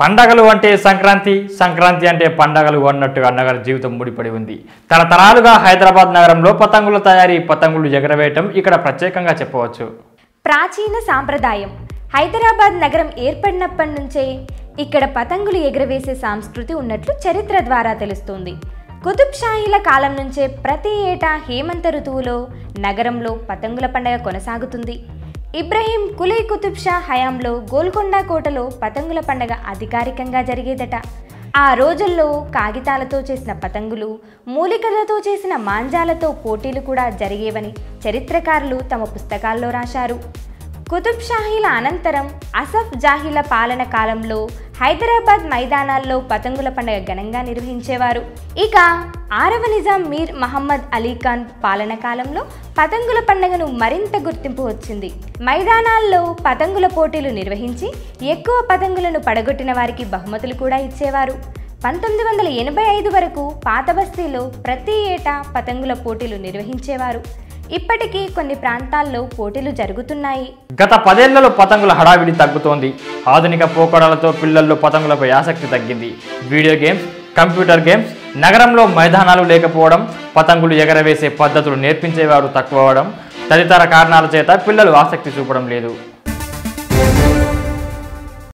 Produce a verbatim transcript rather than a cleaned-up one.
పండగలు అంటే సంక్రాంతి, సంక్రాంతి అంటే పండగలు అన్నట్టుగా నగర జీవితం ముడిపడి ఉంది. తరతరాలుగా హైదరాబాద్ నగరంలో పతంగుల తయారీ, పతంగులు ఎగరవేయటం ఇక్కడ ప్రత్యేకంగా చెప్పవచ్చు. ప్రాచీన సాంప్రదాయం. హైదరాబాద్ నగరం ఏర్పడినప్పటి నుంచే ఇక్కడ పతంగులు ఎగరవేసే సంస్కృతి ఉన్నట్లు చరిత్ర ద్వారా తెలుస్తుంది. కుతుబ్ షాహీల కాలం నుంచే ప్రతి ఏటా హేమంత ఋతువులో నగరంలో పతంగుల పండుగ కొనసాగుతుంది. ఇబ్రహీం కులీ కుతుబ్ షా హయాంలో గోల్కొండ కోటలో పతంగుల పండుగ అధికారికంగా జరిగేదట. ఆ రోజుల్లో కాగితాలతో చేసిన పతంగులు, మూలికలతో చేసిన మాంజాలతో పోటీలు కూడా జరిగేవని చరిత్రకారులు తమ పుస్తకాల్లో రాశారు. కుతుబ్ షాహీల అనంతరం అసఫ్ జాహీల పాలన కాలంలో హైదరాబాద్ మైదానాల్లో పతంగుల పండుగ ఘనంగా నిర్వహించేవారు. ఇక ఆరవ నిజాం మీర్ మహమ్మద్ అలీ ఖాన్ పాలన కాలంలో పతంగుల పండుగను మరింత గుర్తింపు వచ్చింది. మైదానాల్లో పతంగుల పోటీలు నిర్వహించి ఎక్కువ పతంగులను పడగొట్టిన వారికి బహుమతులు కూడా ఇచ్చేవారు. పంతొమ్మిది వందల ఎనభై ఐదు వరకు పాత బస్తీలో ప్రతి ఏటా పతంగుల పోటీలు నిర్వహించేవారు. ఇప్పటికీ కొన్ని ప్రాంతాల్లో పోటీలు జరుగుతున్నాయి. గత పదేళ్లలో పతంగుల హడావిడి తగ్గుతోంది. ఆధునిక పోకడలతో పిల్లల్లో పతంగులపై ఆసక్తి తగ్గింది. వీడియో గేమ్స్, కంప్యూటర్ గేమ్స్, నగరంలో మైదానాలు లేకపోవడం, పతంగులు ఎగరవేసే పద్ధతులు నేర్పించేవారు తక్కువ అవడం తదితర కారణాల చేత పిల్లలు ఆసక్తి చూపడం లేదు.